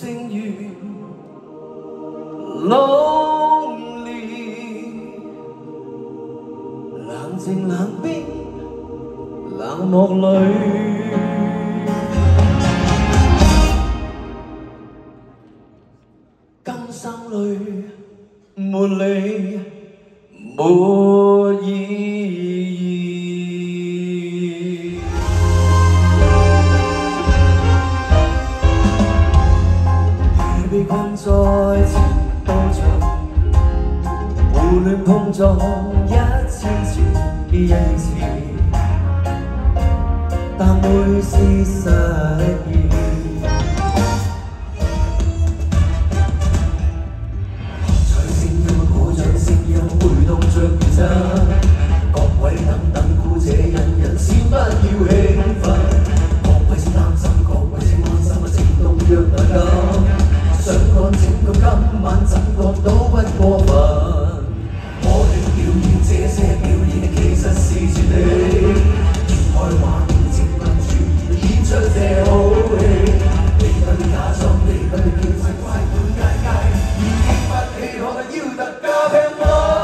星月 lonely， 冷靜冷冰冷漠裏，今生裏沒你沒意義。 被困在前道場，胡亂碰撞一次傳一次，但每次失意。在聲音鼓掌，聲音回動着餘震，各位等等姑姐人人先不要興奮，各位請擔心，各位請安心，請動若那咁。 想看整個今晚怎覺都不過分，我的表演這些表演其實是傳理，揭開畫面精品主義演出這好戲，你不假裝，你不叫聲快管街街，已經不氣可能要特價平賣。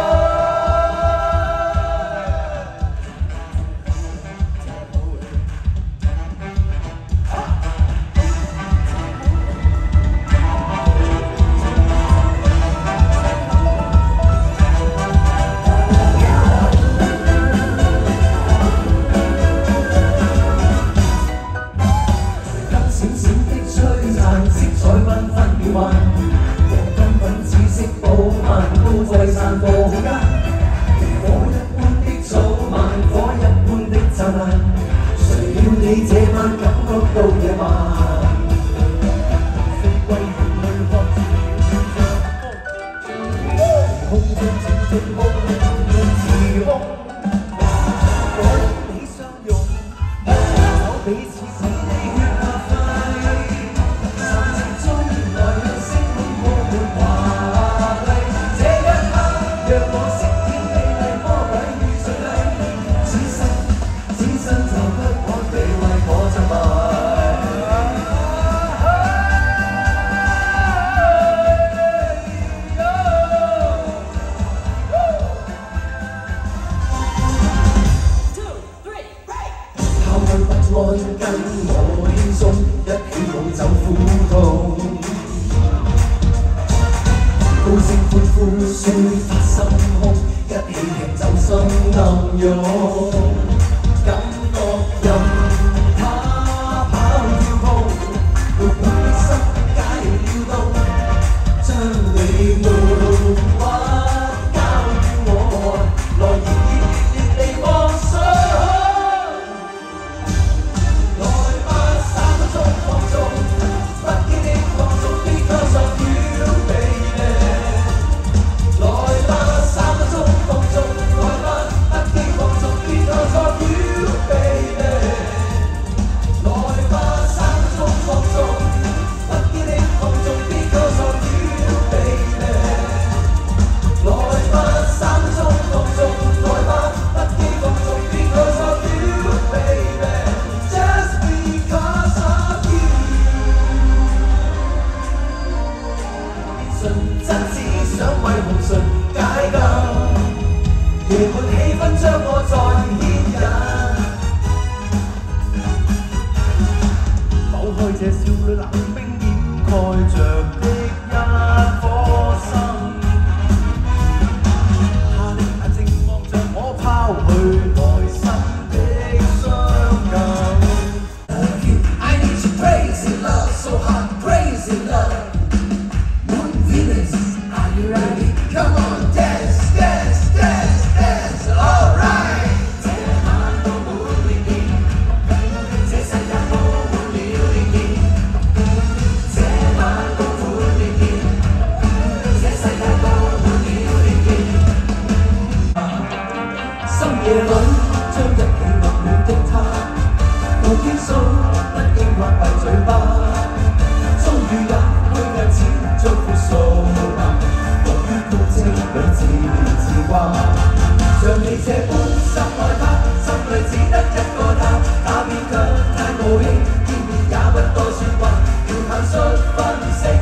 像你這般深愛他，心裏只得一個他，那勉強太無氣，見面也不多説話，要坦率分析。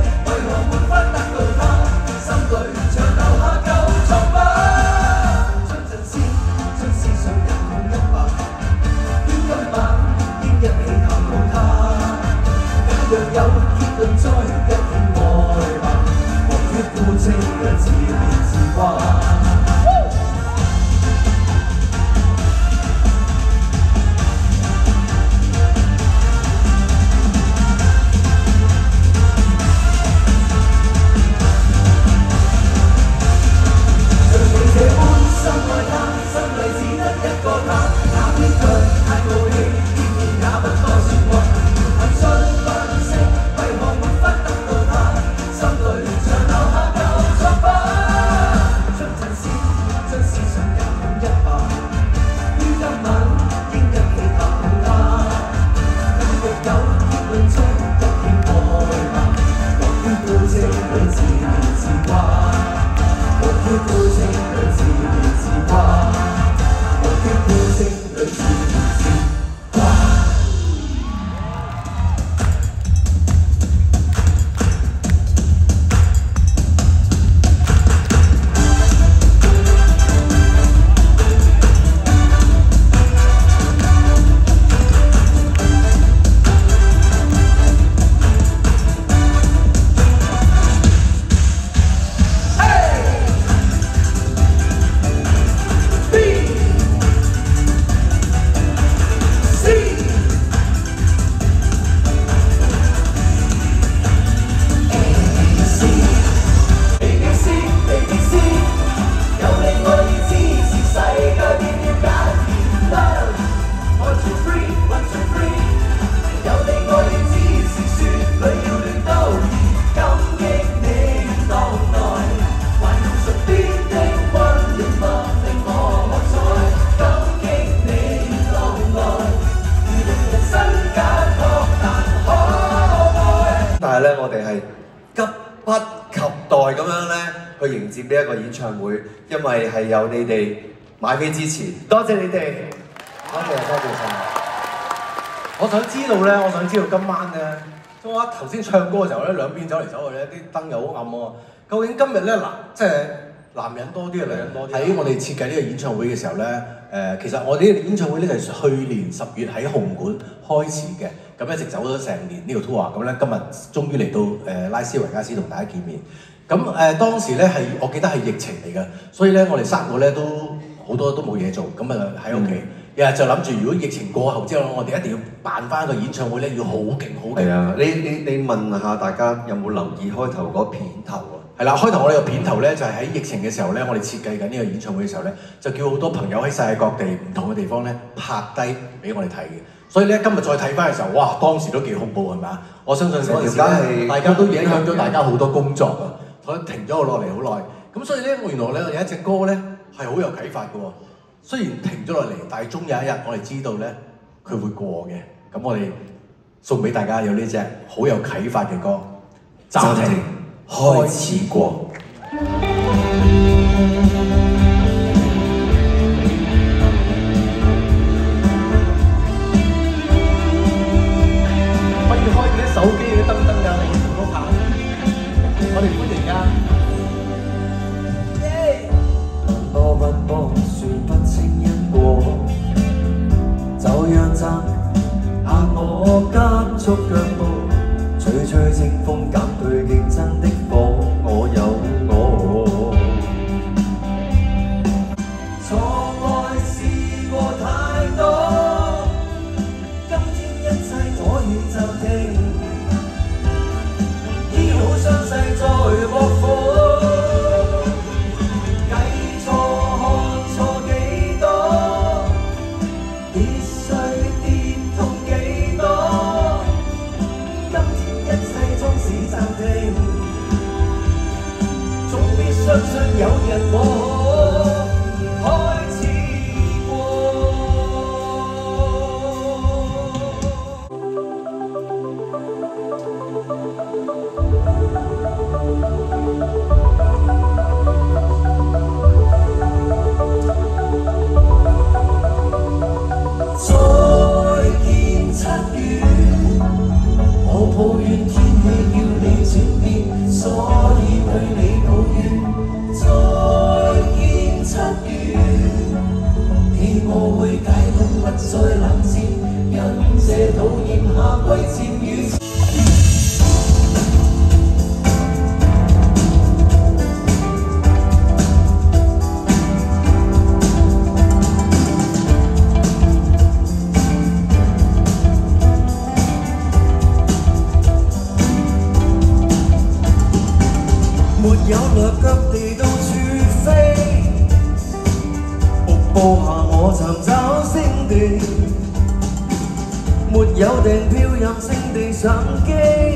但係咧，我哋係急不及待咁樣咧去迎接呢一個演唱會，因為係有你哋買飛支持，多謝你哋，多謝晒。 我想知道咧，我想知道今晚咧，我頭先唱歌嘅時候咧，兩邊走嚟走去咧，啲燈又好暗喎。究竟今日咧嗱，即係男人多啲啊，女人多啲？喺我哋設計呢個演唱會嘅時候咧，其實我哋呢個演唱會咧就係去年10月喺紅館開始嘅，咁一直走咗成年呢個 tour， 咁咧今日終於嚟到拉斯維加斯同大家見面。咁當時咧係我記得係疫情嚟嘅，所以咧我哋3個咧都好多都冇嘢做，咁啊喺屋企。日日就諗住，如果疫情過後之後，我哋一定要辦翻個演唱會咧，要好勁好勁。係啊， 你問下大家有冇留意開頭嗰片頭啊？ 係啦，開頭我哋個片頭咧就係喺疫情嘅時候咧，我哋設計緊呢個演唱會嘅時候咧，就叫好多朋友喺世界各地唔同嘅地方咧拍低俾我哋睇嘅。所以咧今日再睇翻嘅時候，哇！當時都幾恐怖係咪啊？我相信嗰陣時咧，大家都影響咗大家好多工作啊，所以停咗我落嚟好耐。咁所以咧，原來咧有一隻歌咧係好有啟發嘅喎。雖然停咗落嚟，但係終有一日我哋知道咧，佢會過嘅。咁我哋送俾大家有呢隻好有啟發嘅歌，暫停開始過。可以開啲手機嘅燈㗎，你唔好怕。我哋歡迎㗎。 多不多，說不清因果，就讓責壓我急速腳步，吹吹清風減退競爭的火，我有我。錯愛試過太多，今天一切我願暫停，醫好傷勢再搏火。相信有日我開始再見7月，我抱怨天氣要你轉變，所以對你抱怨。再見7月，希我會解凍，不再冷戰，因這討厭夏季漸雨。沒有落腳地到處飛，瀑布下我尋找星地，沒有訂票任性地上機，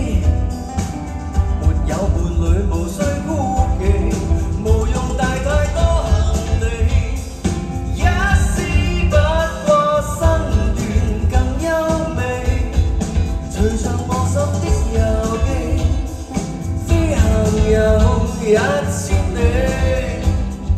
沒有伴侶無需孤寂，無用帶太多行李，一絲不過身段更優美，隨着我心的遊記，飛行有1000里，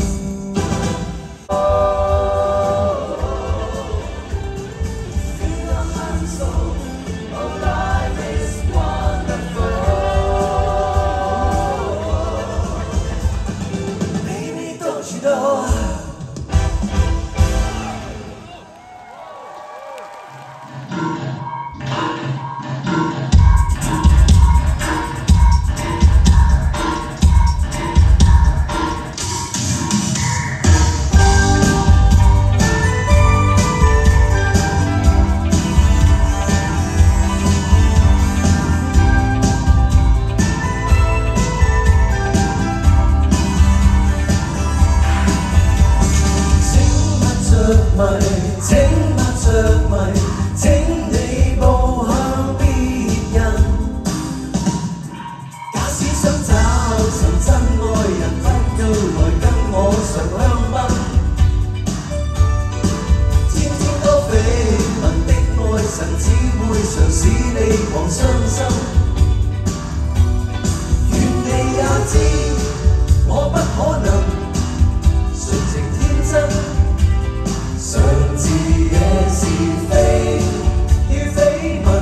迷，請不着迷，請你步向別人。假使想找尋真愛人，不要來跟我常香檳。天天都緋聞的愛神，只會常使你狂傷心。願你也知，我不可能純情天真，常自惹是非與緋聞。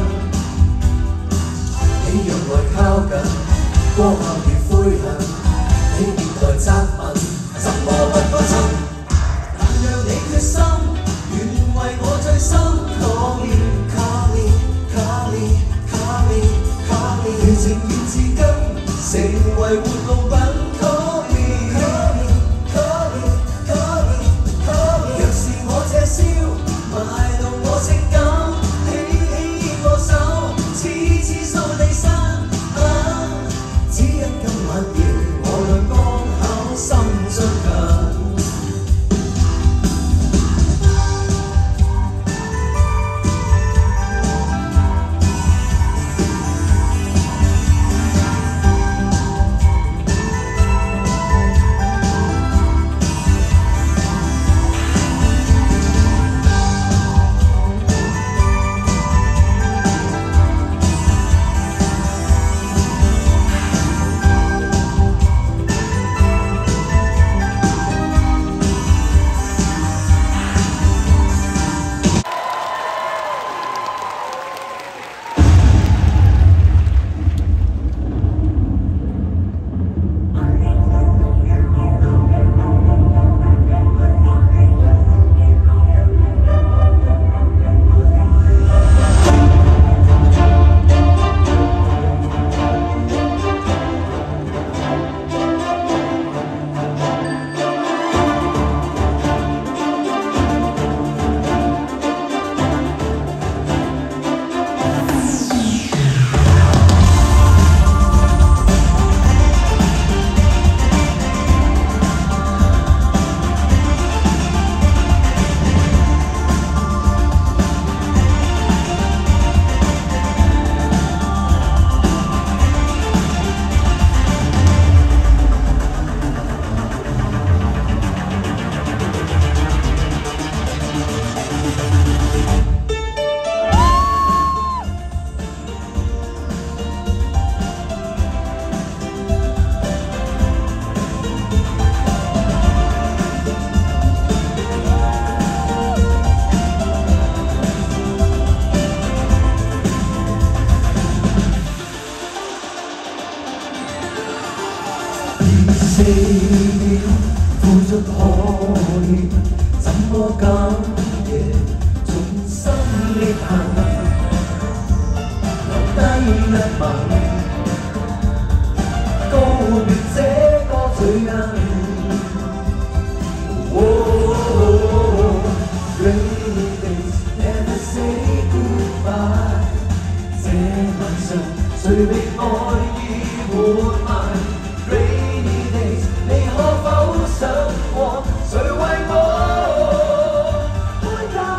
你若來靠近，過後別悔恨，你別來責問，怎麼不開心？但讓你決心，願為我最深 Call me, call me, call me, call me, call me， 餘情願至今成為活路品。Call me, call me, call me, call me, call me， 若是我這宵埋到我情感，起我手，次次掃地身。只因今晚夜我倆剛巧心相近。4秒付出可憐，怎麼今夜縱心裂痕，留低一吻，告別這個罪人。Rainy days never say goodbye， 這晚上誰被愛意活埋？你可否想過，誰為我開解？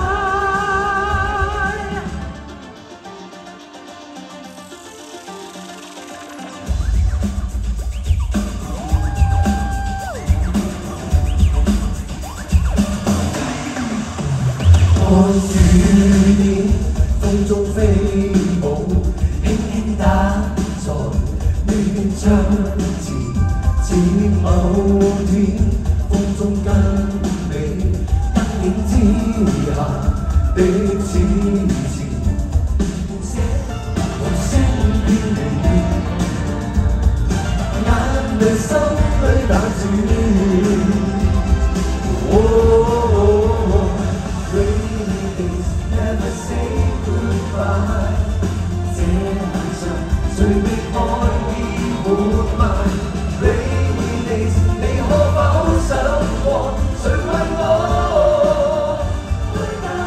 看雨點風中飛舞，輕輕打在暖窗前。似某天風中跟你燈影之下的痴纏，無聲偏離，眼淚心裏打轉。Rainy days never say goodbye， 這晚上誰被愛意活埋？你可否想過，誰為我開解？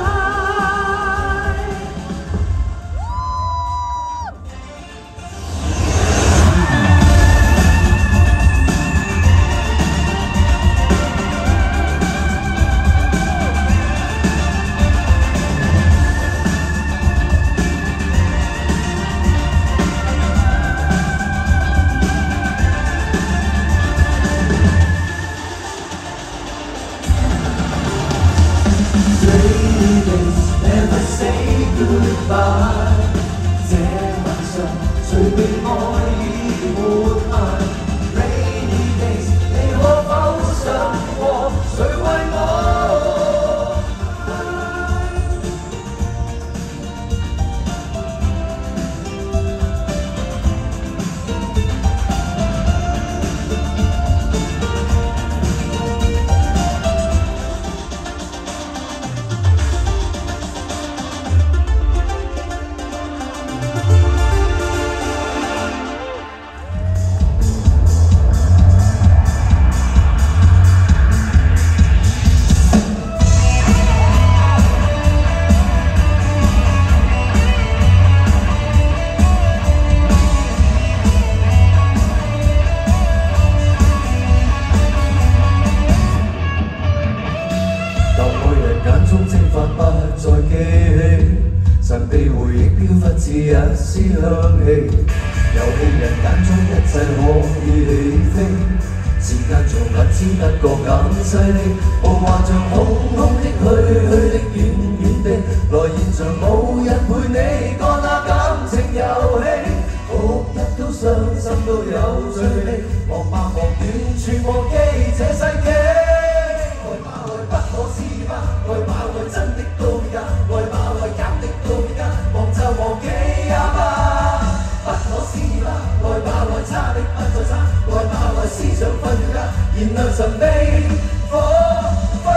起飛，時間像不知不覺咁犀利，我幻像空空的去的遠遠地，來現場冇人陪你幹那感情遊戲，哭泣都傷心都有趣味，望吧望完全忘記這世紀。愛吧愛不可思議吧，愛吧愛真的到假，愛吧愛假的到假，忘就忘記也罷。不可思議吧，愛吧愛差的不再差，愛吧愛思想分家，燃亮神秘火花。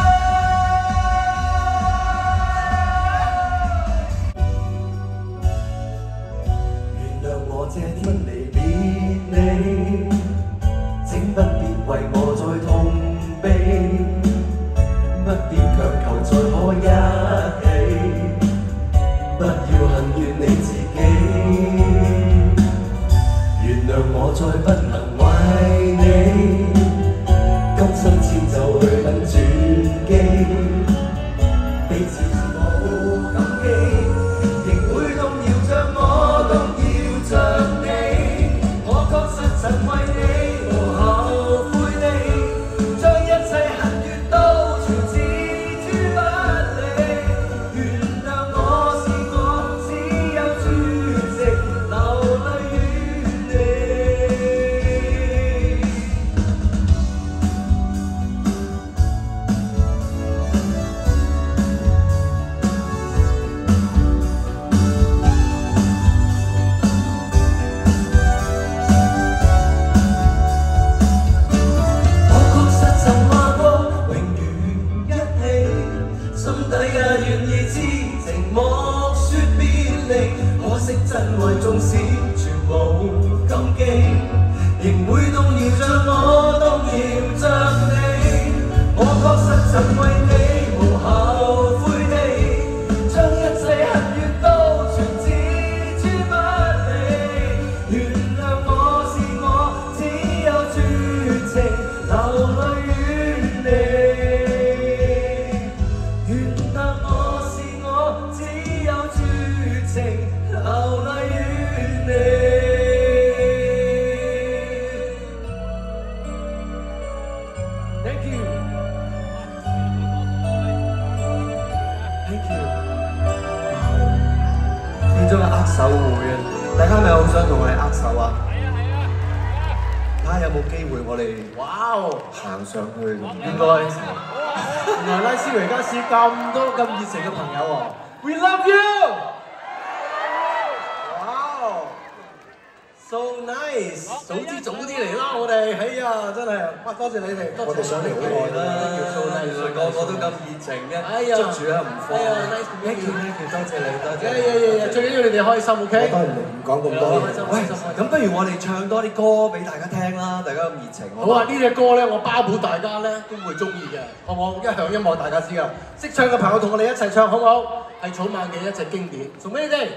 原諒我這天離別你，請不必為我再痛悲，不必強求再可一起，不要恨怨你自己。原諒我再不能為你，今生遷就去等轉機，彼此冇感激，仍會動搖着我，動搖着你。我確實曾為你無後悔地，將一切恨怨都全置諸不理。原諒我是我，只有絕情流淚與你。我確實曾話過永遠一起，心底也願意知情莫說別離，可惜真愛縱使全無感激，仍會動搖着我，動搖着你。我確實曾為你無後悔地，將一切恨怨都全置諸不理。原諒我是我，只有絕情流淚與你。原諒我是我，只有絕情流淚與你。Thank you. Thank you. 變咗個握手會啊！大家係咪好想同我哋握手啊？睇下有冇機會我哋行上去。應該。原來拉斯維加斯咁多咁熱情嘅朋友喎。We love you! Wow! So nice！早啲嚟啦，我哋係啊，真係，哇！多謝你哋，我哋上嚟好耐啦，叫 So nice，個個都咁熱情嘅，捉住啊唔放。Thank you，多謝你，多謝。最緊要你哋開心 ，OK？ 我當然唔講咁多。喂，咁不如我哋唱多啲歌俾大家聽啦，大家咁熱情。好啊，呢隻歌咧，我包保大家咧都會中意嘅，好唔好？一向音樂大家知㗎，識唱嘅朋友同我哋一齊唱，好唔好？係草蜢嘅一隻經典，送俾你哋。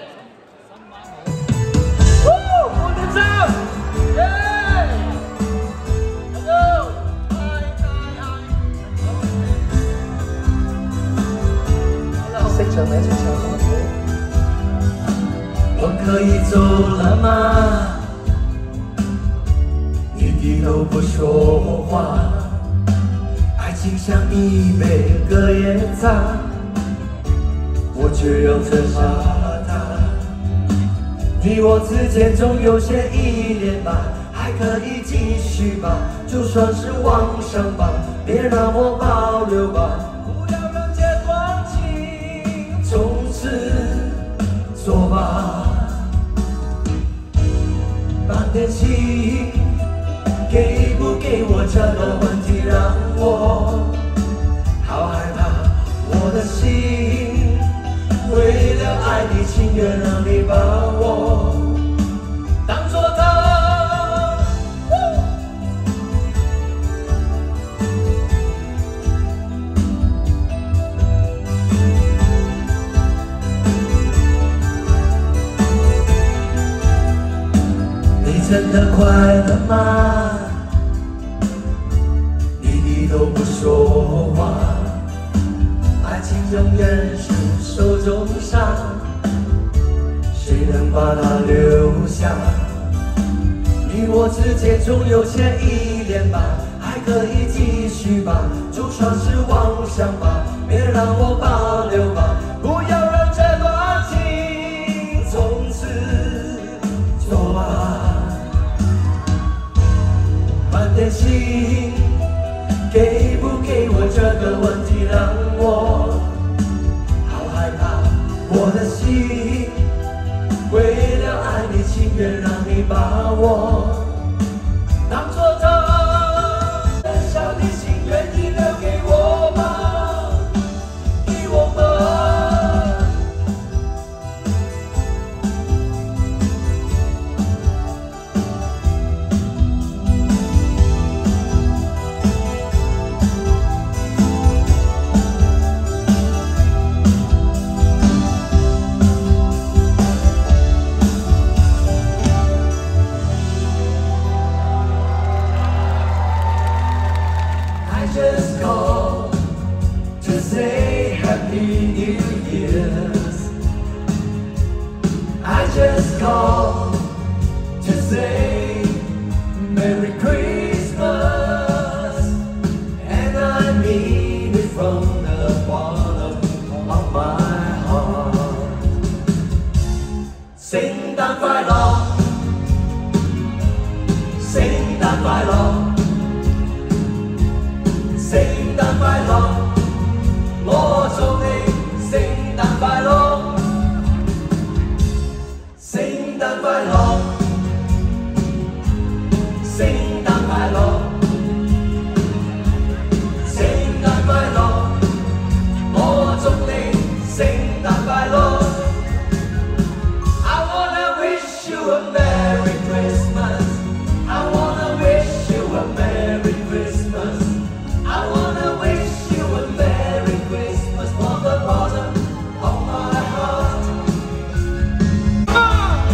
我可以走了嗎？你低頭不說話，愛情像一杯隔夜茶，我卻要吞下它。你我之間總有些依戀吧，還可以繼續吧，就算是妄想吧，別讓我保留吧，不要人間忘情，從此作吧。把點心給不給我這個問題讓我好害怕，我的心為了愛你情願讓你把我當作他。真的快樂嗎？你低頭不說話，愛情永遠是手中沙，誰能把它留下？ 你我之间总有牵一连吧，还可以继续吧，就算是妄想吧，别让我保留吧，不要让这段情从此作罢。满天星，给不给我这个问题让我好害怕，我的心为了爱你，情愿让你把我当作他，小的心愿意留给我吗？给我吗？Just call to say Happy New Year's. I just call to say Merry Christmas, and I mean it from the bottom of my heart. 聖誕快樂，聖誕快樂。聖誕快樂，我祝你聖誕快樂，聖誕快樂，聖誕快樂，聖誕快樂，我祝你聖誕快樂。I wanna wish you a Merry Christmas. I wanna wish you a Merry Christmas. I wanna wish you a Merry Christmas from the bottom of my heart. Ah!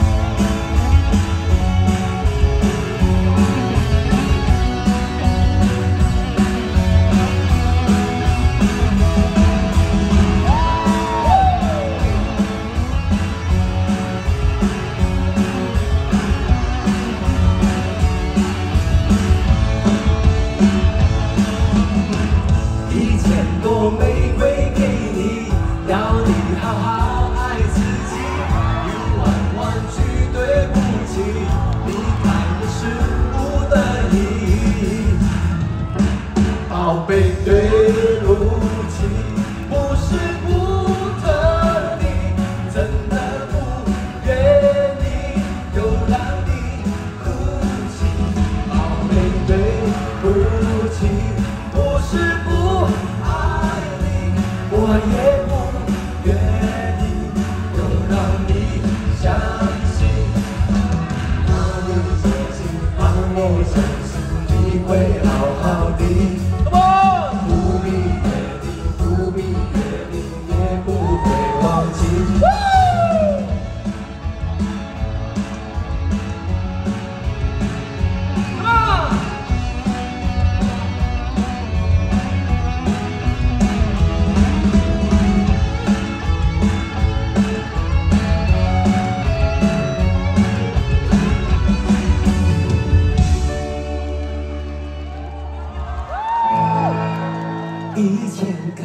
1000朵玫瑰给你，要你好好爱自己。10000句对不起，离开你是不得已。宝贝，对不起，不是不疼你，真的不愿意又让你哭泣。宝贝，对不起，不是不爱你，我也不愿意又让你相信，让你相信，让我相信你会好好的。不必约定，不必约定，也不会忘记。1000颗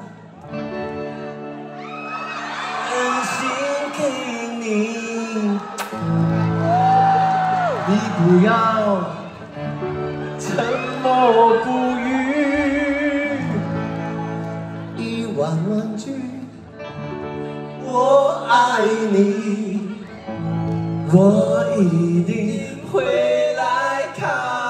真心给你，你不要沉默不语。10000句我爱你，我一定会来看。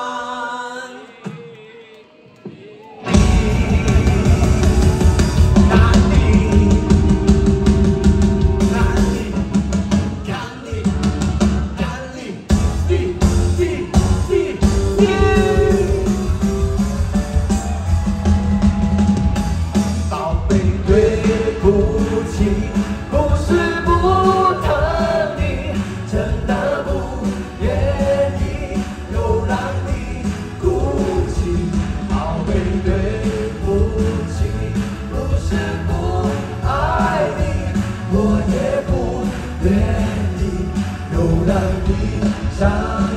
宝贝，对不起，不是不疼你，真的不愿意又让你哭泣。宝贝，对不起，不是不爱你，我也不愿意又让你伤。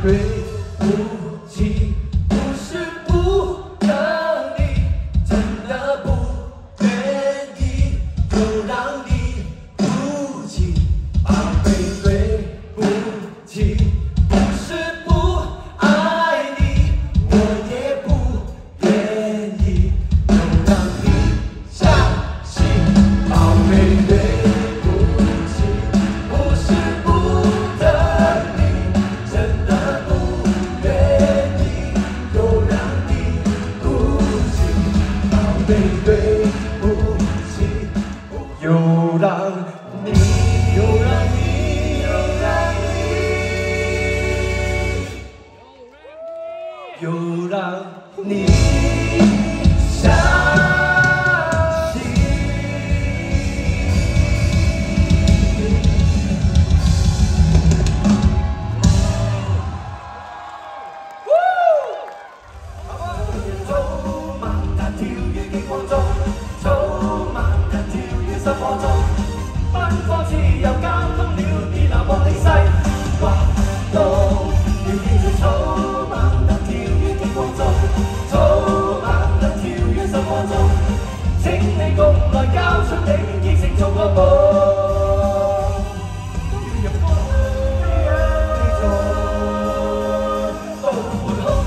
对不起，不是不让你，真的不愿意，就让你哭泣。宝贝，对不起，不是不爱你，我也不愿意，就让你相信。宝贝，对不起，不是不等你，真的不愿意，就让你哭泣。宝贝，对不起，又让你，又让你，又让你，又让你相信。走馬彈跳於極光中，走馬彈跳於心火中，奔波自由交通了電流莫理世，滑動要記住走馬彈跳於極光中，走馬彈跳於心火中，請你共來交出你熱情做個夢。入風你做到滿空。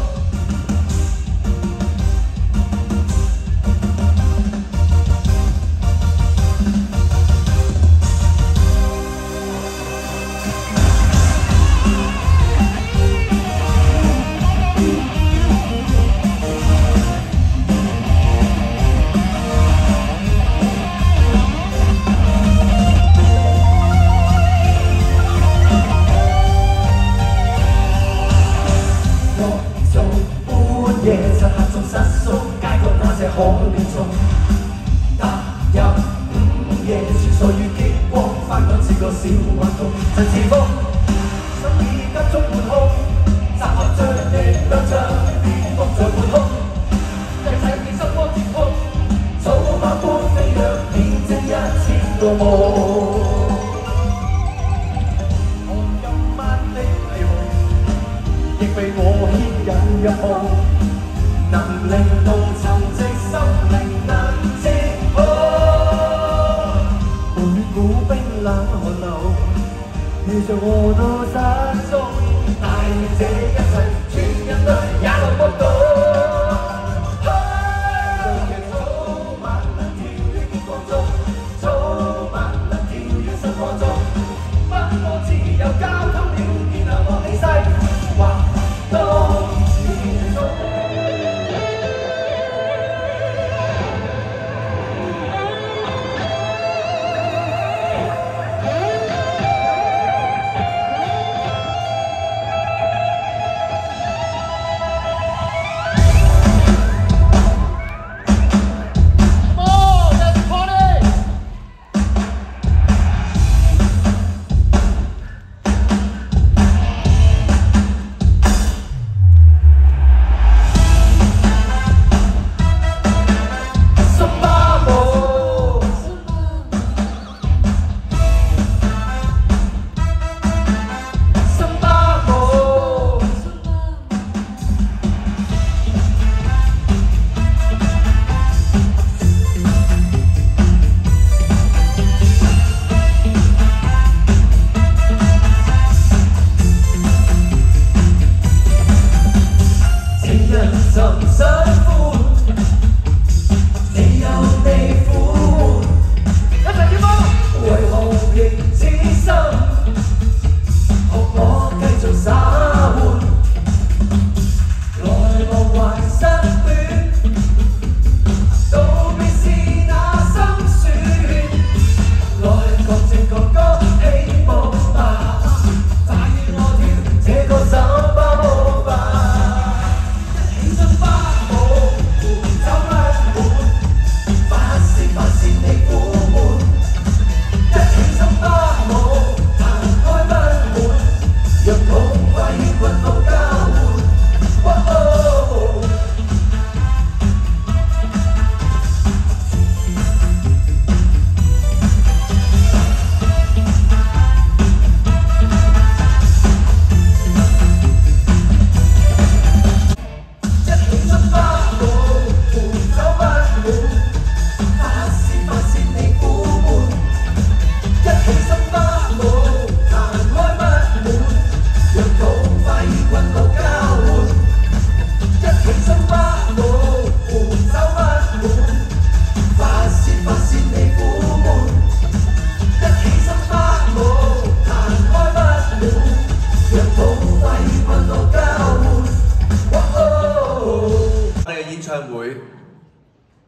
夜漆黑中失蹤，街角那些可憐蟲，踏入午夜穿梭於激光，翻滾似個小頑童，陣時風，心已急速滿空，集合着力量像蝙蝠在半空，一切變心魔天空，草花般飛躍，變成1000個夢。看今晚的霓虹，亦被我牽引入夢。能令到沉寂心靈能自控，盤古冰冷寒流，遇着我都失蹤，帶這一切，全人類也能目睹。早晚能跳於極光中，早晚能跳於心火中，奔波自由交通了電流莫理世，滑動自中。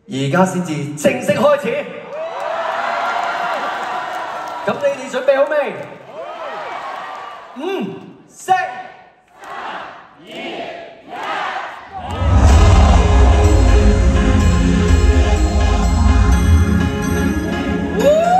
而家先至正式開始。咁你哋準備好未？5、4、3、2、1。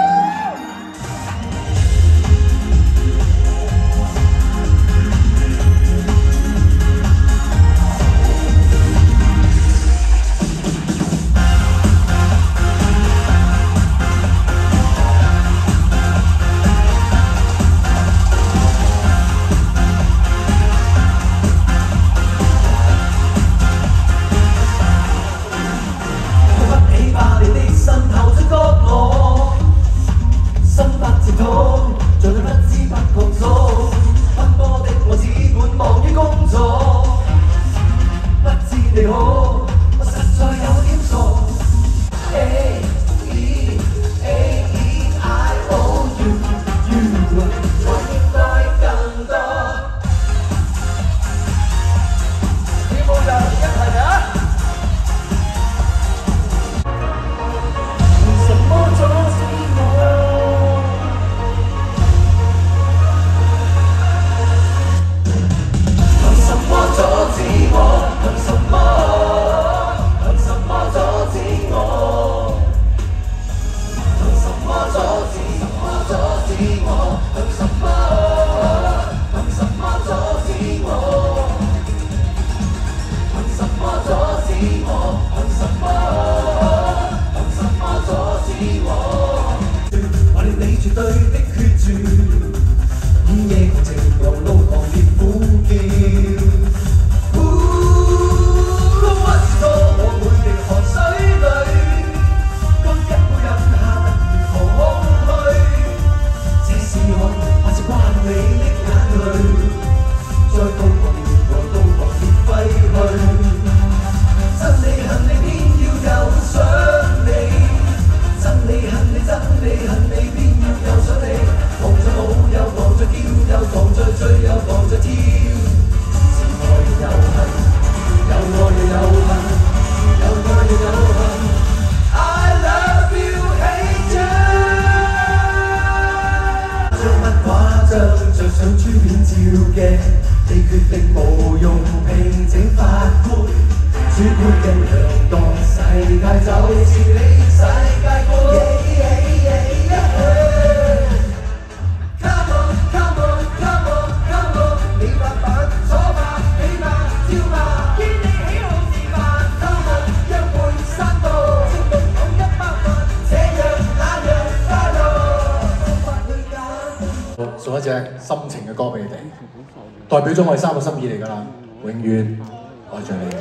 送一隻心情嘅歌俾你哋，代表咗我哋3個心意嚟㗎啦，永遠愛着你。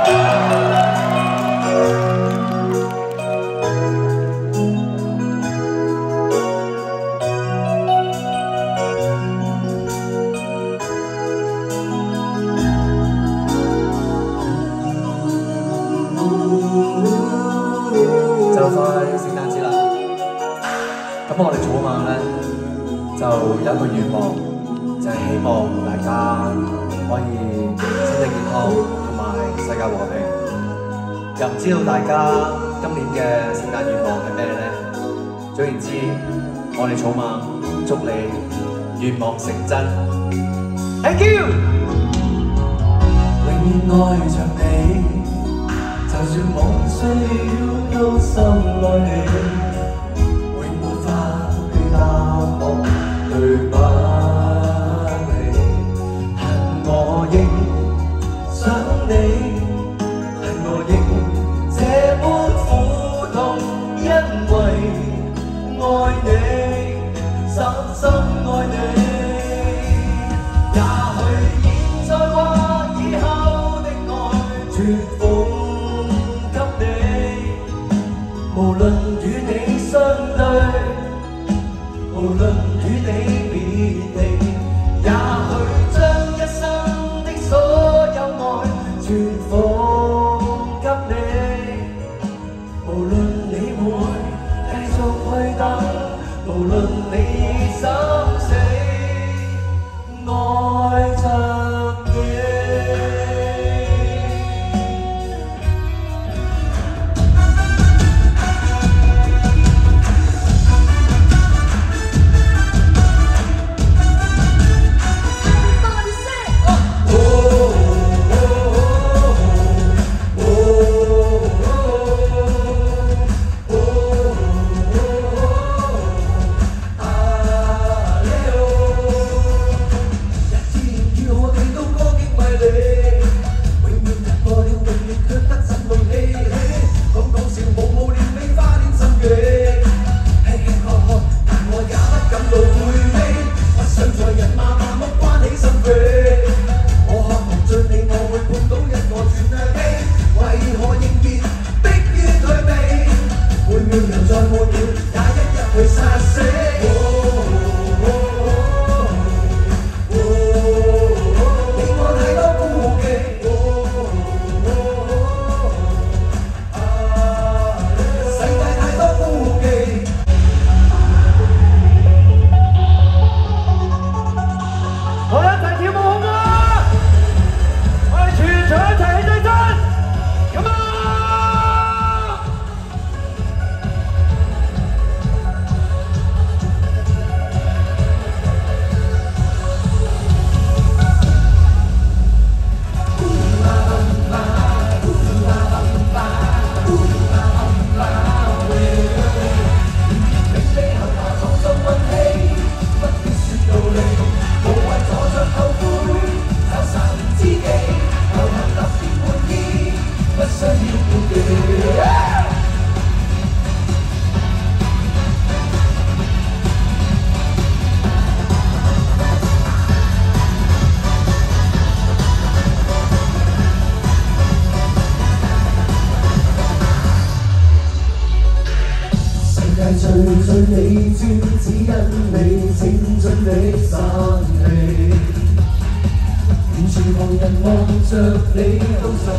就快聖誕節啦，咁我哋草蜢咧就有一個願望，就係希望大家可以身體健康同埋世界和平。又唔知道大家今年嘅聖誕願望係咩咧？總言之，我哋草蜢祝你願望成真。Thank you。永遠愛着你，就算夢需要都深愛你，永沒法去答我。對不起，恨我應想你，恨我應這般苦痛，因為愛你，深深愛你。也許現在或以後的愛，全奉給你，無論與你相對，無論與你別離，也許將一生的所有愛全奉給你。無論你會繼續去等，無論你已心死，愛着你。 旁人望着你都受。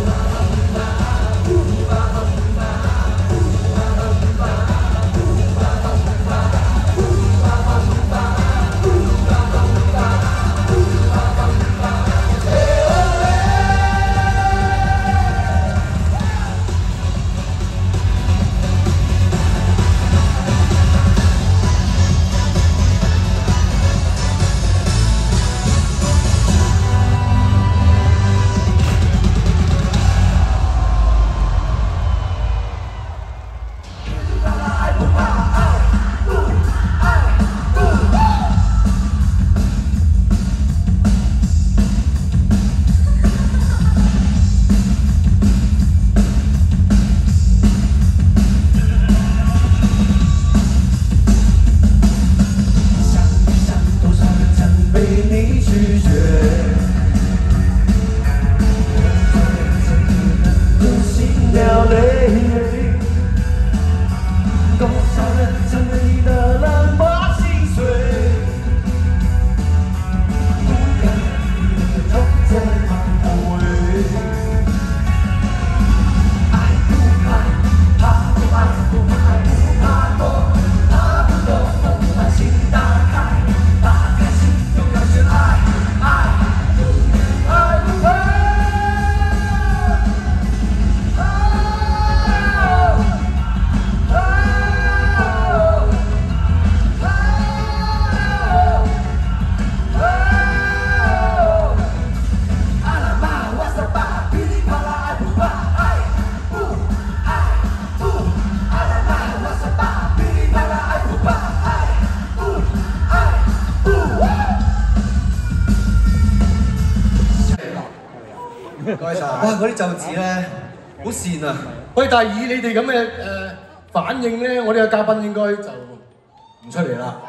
唔該晒。 哇！嗰啲袖子咧好跣啊！ 喂，但係以你哋咁嘅反應咧，我哋嘅嘉賓應該就唔出嚟啦。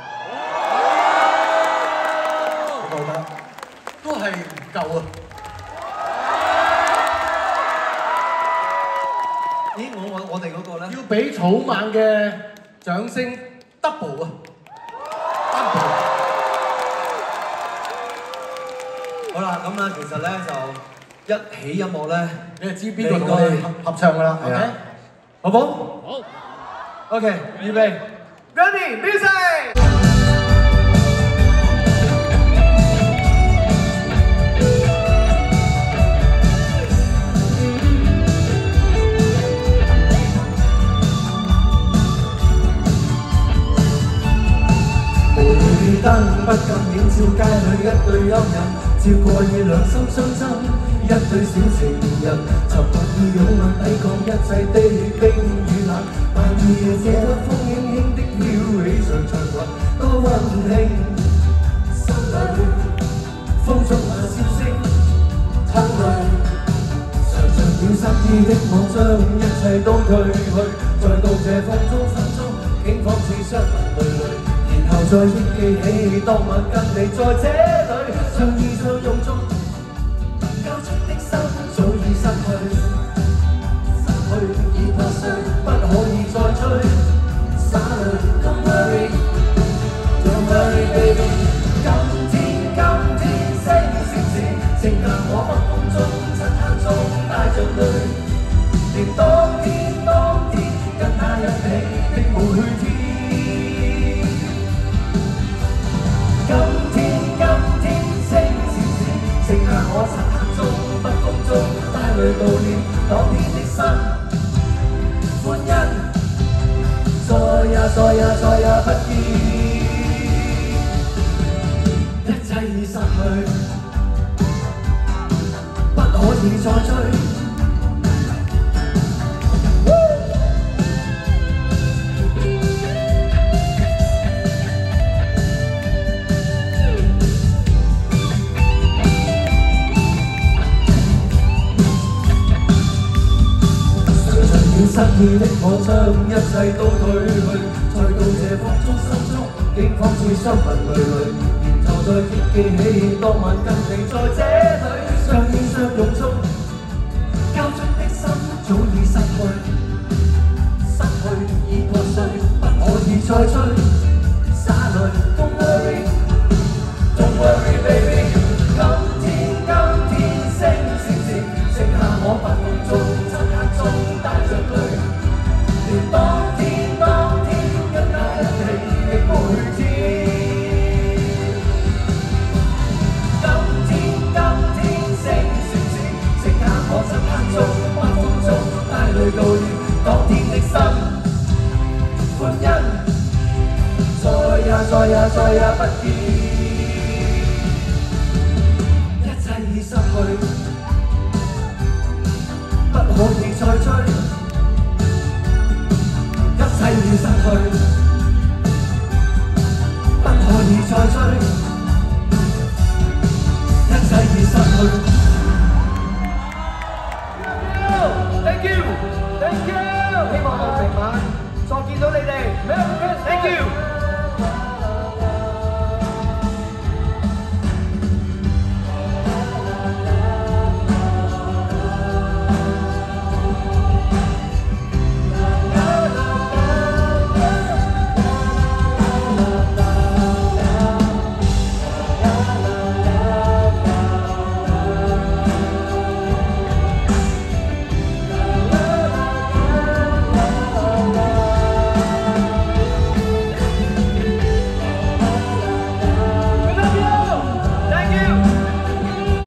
我覺得都係唔夠啊！ 咦？我哋嗰個咧？ 要俾草蜢嘅掌聲 double 啊 ！double。 好啦，咁啊，其實咧就一起音樂咧， 你就知邊個同我哋合唱㗎啦，OK？好唔好？好。OK，預備 ，Ready， music。 燈不禁映照街裏一對幽人，照過以良心相親，一對小情人，尋物意擁吻抵抗一切的冰與冷，但夜這刻風輕輕的飄起上長雲，多溫馨。心裏風中那笑聲，親淚，常常要失意的我將一切都退去，在道謝風中心中，竟仿似雙眼淚淚。然後再憶記起當晚跟你在這裏相依相擁中，交出的心早已失去，失去已破碎，不可以再追。灑淚 Don't worry Don't worry baby， 今天星星閃，情讓我北風中漆黑中帶着淚，連當天跟他一起的每天。我漆黑中，北風中，帶淚悼念當天的心，歡欣，再也不見，一切已失去，不可以再追。失意的我將一切都退去，在道謝風中心中，竟仿似雙紋累累，然後再憶記起當晚跟你在這裏相依相擁中，交出的心早已失去，失去已破碎，不可以再追。灑淚 Don't worry Don't worry baby， 今天淚悼念當天的心歡欣，再也不見，一切已失去，不可以再追，一切已失去，不可以再追，一切已失去。